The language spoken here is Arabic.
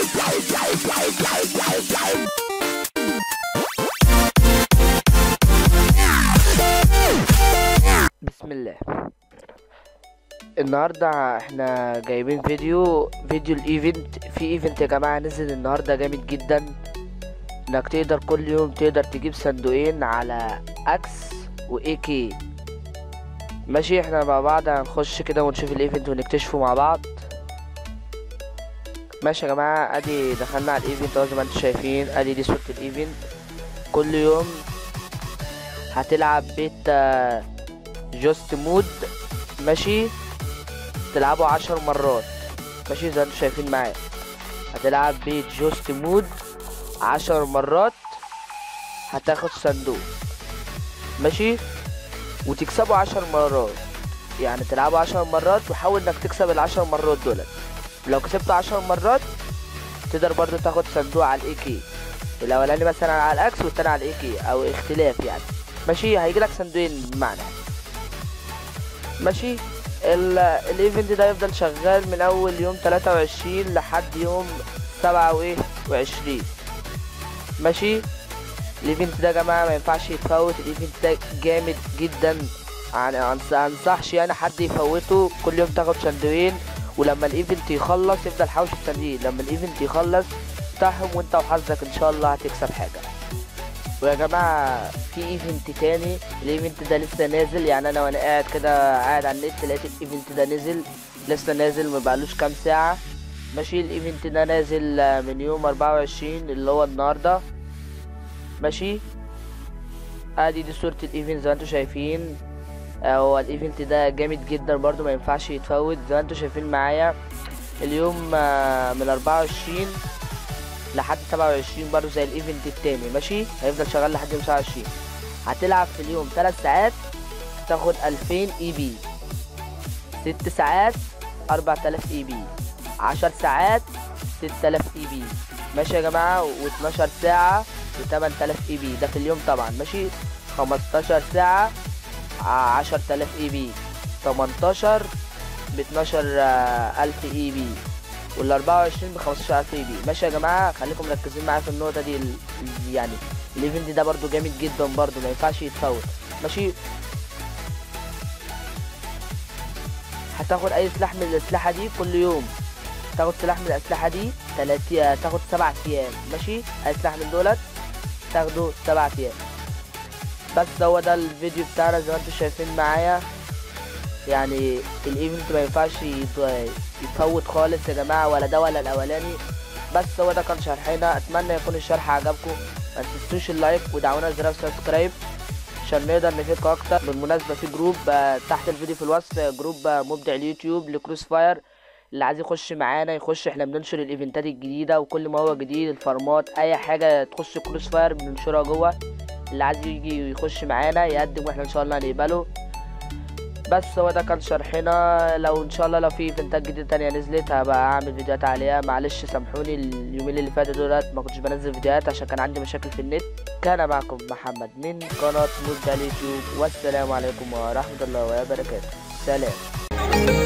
بسم الله. النهارده احنا جايبين فيديو الايفنت. في ايفنت يا جماعه نزل النهارده جامد جدا، انك تقدر كل يوم تجيب صندوقين على اكس واي كي. ماشي، احنا مع بعض هنخش كده ونشوف الايفنت ونكتشفه مع بعض. ماشي يا جماعه، ادي دخلنا على الايفنت اهو زي ما انتم شايفين. ادي دي صورة الايفنت. كل يوم هتلعب بيت جوست مود، ماشي، تلعبه 10 مرات. ماشي زي ما انتم شايفين معايا، هتلعب بيت جوست مود 10 مرات، هتاخد صندوق. ماشي، وتكسبه 10 مرات. يعني تلعبه 10 مرات وحاول انك تكسب ال10 مرات دولت. لو كسبت 10 مرات تقدر برضو تاخد صندوق على الاي كي، الاولاني مثلا على الاكس والتاني على الاي كي، او اختلاف يعني. ماشي، هيجيلك صندوقين بمعنى. ماشي، الايفنت ده يفضل شغال من اول يوم 23 لحد يوم 27. ماشي، الايفنت ده يا جماعه ما ينفعش يتفوت. الايفنت ده جامد جدا، يعني انصحش يعني حد يفوته. كل يوم تاخد صندوقين، ولما الايفنت يخلص يفضل حوش الصندوق. لما الايفنت يخلص افتحهم وانت وحظك ان شاء الله هتكسب حاجه. ويا جماعه في ايفنت تاني، الايفنت ده لسه نازل. يعني انا وانا قاعد كده قاعد على النت لقيت الايفنت ده نزل، لسه نازل ما بقالوش كام ساعه. ماشي، الايفنت ده نازل من يوم 24 اللي هو النهارده. ماشي، ادي دي صورة الايفنت زي ما انتم شايفين. هو الايفنت ده جامد جدا برضو، ما ينفعش يتفوت زي ما انتم شايفين معايا. اليوم من 24 لحد 27 برضو زي الايفنت التاني. ماشي، هيفضل شغال لحد يوم 27. هتلعب في اليوم 3 ساعات تاخد 2000 اي بي، 6 ساعات 4000 اي بي، 10 ساعات 6000 اي بي. ماشي يا جماعه، و12 ساعه ب 8000 اي بي، ده في اليوم طبعا. ماشي، 15 ساعه 10000 اي بي، 18 ب 12000 اي بي، وال 24 ب 15000 اي بي. ماشي يا جماعه، خليكم مركزين معايا في النقطه دي. يعني الايفنت ده برضو جامد جدا برضو، ما ينفعش يتفوت. ماشي، هتاخد اي سلاح من الاسلحه دي كل يوم. تاخد سلاح من الاسلحه دي تاخد 7 ايام. ماشي، اي سلاح من دولت تاخده 7 ايام. بس هو ده الفيديو بتاعنا زي ما انتم شايفين معايا. يعني الايفنت ما ينفعش يتفوت خالص يا جماعه، ولا ده ولا الاولاني. بس هو ده كان شرحنا، اتمنى يكون الشرح عجبكم. ما تنسوش اللايك ودعونا بزر سبسكرايب عشان نقدر نفيدكم اكتر. بالمناسبه في جروب تحت الفيديو في الوصف، جروب مبدع اليوتيوب لكروس فاير. اللي عايز يخش معانا يخش. احنا بننشر الايفنتات الجديده وكل ما هو جديد، الفارمات، اي حاجه تخش كروس فاير بننشرها جوه. اللي عايز يجي يخش معانا يقدم واحنا ان شاء الله هنقبله. بس هو ده كان شرحنا. لو ان شاء الله لو في ايفنتات جديده تانية نزلت هبقى اعمل فيديوهات عليها. معلش سامحوني اليومين اللي فاتوا دولت ما كنتش بنزل فيديوهات عشان كان عندي مشاكل في النت. كان معكم محمد من قناه مبدع اليوتيوب، والسلام عليكم ورحمه الله وبركاته. سلام.